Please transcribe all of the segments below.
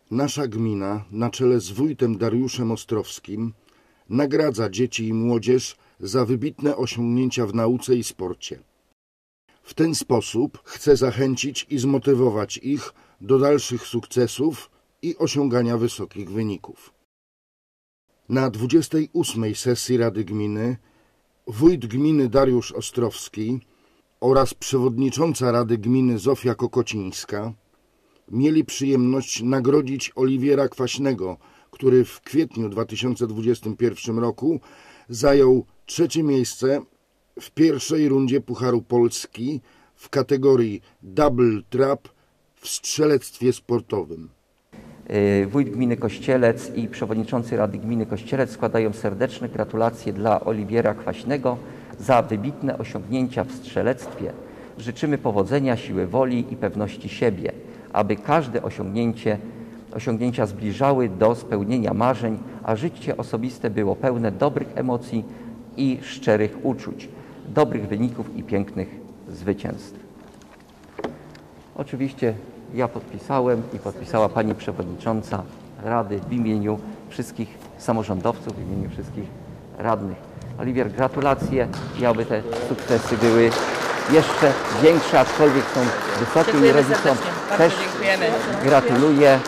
Nasza gmina, na czele z wójtem Dariuszem Ostrowskim, nagradza dzieci i młodzież za wybitne osiągnięcia w nauce i sporcie. W ten sposób chce zachęcić i zmotywować ich do dalszych sukcesów i osiągania wysokich wyników. Na 28. sesji Rady Gminy wójt gminy Dariusz Ostrowski oraz przewodnicząca Rady Gminy Zofia Kokocińska mieli przyjemność nagrodzić Oliwiera Kwaśnego, który w kwietniu 2021 roku zajął 3. miejsce w pierwszej rundzie Pucharu Polski w kategorii Double Trap w strzelectwie sportowym. Wójt gminy Kościelec i przewodniczący Rady Gminy Kościelec składają serdeczne gratulacje dla Oliwiera Kwaśnego za wybitne osiągnięcia w strzelectwie. Życzymy powodzenia, siły woli i pewności siebie, aby każde osiągnięcia zbliżały do spełnienia marzeń, a życie osobiste było pełne dobrych emocji i szczerych uczuć, dobrych wyników i pięknych zwycięstw. Oczywiście ja podpisałem i podpisała pani przewodnicząca Rady w imieniu wszystkich samorządowców, w imieniu wszystkich radnych. Oliwier, gratulacje i aby te sukcesy były jeszcze większe, aczkolwiek są wysokie i rodzicom też gratuluję.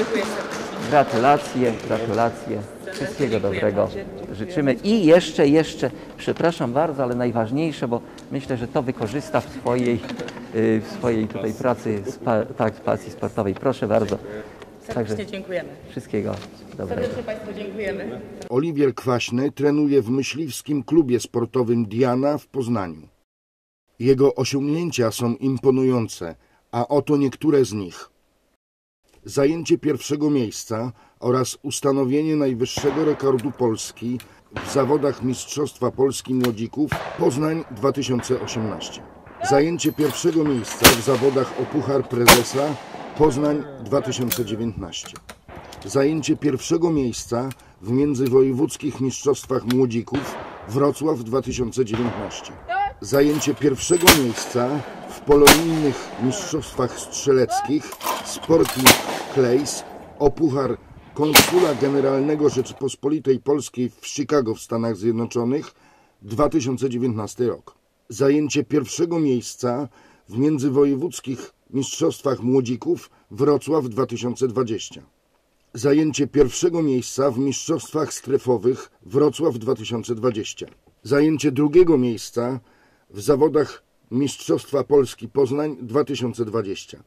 Gratulacje. Wszystkiego dobrego życzymy. I jeszcze, przepraszam bardzo, ale najważniejsze, bo myślę, że to wykorzysta w swojej tutaj pracy, pasji sportowej. Proszę bardzo. Serdecznie dziękujemy. Wszystkiego dobrego. Serdecznie Państwu dziękujemy. Oliwier Kwaśny trenuje w myśliwskim klubie sportowym Diana w Poznaniu. Jego osiągnięcia są imponujące, a oto niektóre z nich. Zajęcie 1. miejsca oraz ustanowienie najwyższego rekordu Polski w zawodach Mistrzostwa Polski Młodzików Poznań 2018. Zajęcie 1. miejsca w zawodach o Puchar Prezesa Poznań 2019. Zajęcie 1. miejsca w międzywojewódzkich Mistrzostwach Młodzików Wrocław 2019. Zajęcie 1. miejsca w polonijnych Mistrzostwach Strzeleckich Sporting Clays o Puchar Konsula Generalnego Rzeczypospolitej Polskiej w Chicago w Stanach Zjednoczonych 2019 rok. Zajęcie 1. miejsca w międzywojewódzkich Mistrzostwach Młodzików Wrocław 2020. Zajęcie 1. miejsca w Mistrzostwach Strefowych Wrocław 2020. Zajęcie 2. miejsca w zawodach Mistrzostwa Polski Poznań 2020.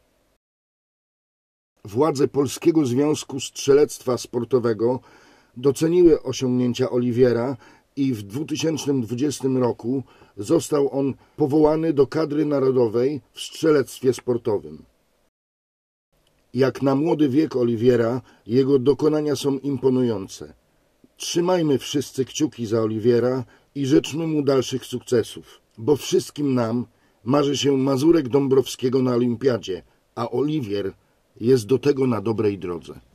Władze Polskiego Związku Strzelectwa Sportowego doceniły osiągnięcia Oliwiera i w 2020 roku został on powołany do kadry narodowej w strzelectwie sportowym. Jak na młody wiek Oliwiera, jego dokonania są imponujące. Trzymajmy wszyscy kciuki za Oliwiera i życzmy mu dalszych sukcesów, bo wszystkim nam marzy się Mazurek Dąbrowskiego na olimpiadzie, a Oliwier jest do tego na dobrej drodze.